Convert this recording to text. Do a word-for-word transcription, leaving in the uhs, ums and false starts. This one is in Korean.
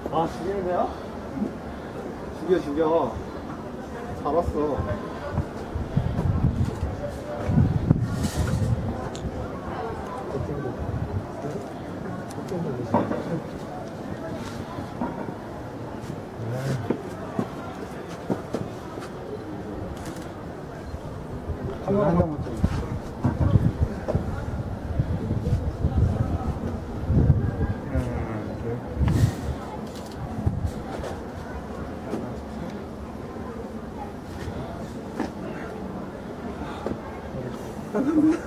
아, 죽이는 거야? 죽여, 죽여. 잡았어. 한 장만 좀. 음,